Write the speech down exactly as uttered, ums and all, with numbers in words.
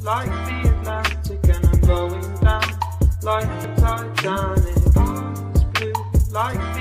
like the Atlantic, and I'm going down like the Titanic. It's blue, like